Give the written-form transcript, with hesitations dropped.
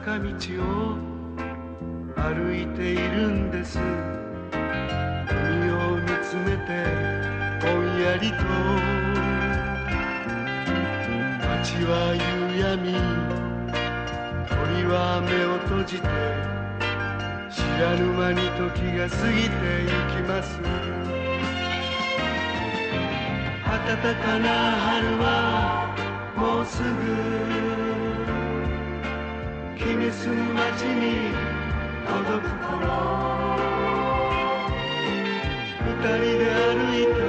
坂道を歩いているんです。海を見つめてぼんやりと、街は夕闇、鳥は目を閉じて、知らぬ間に時が過ぎてゆきます。暖かな春はもうすぐ、君住む街に届く頃、二人で歩いて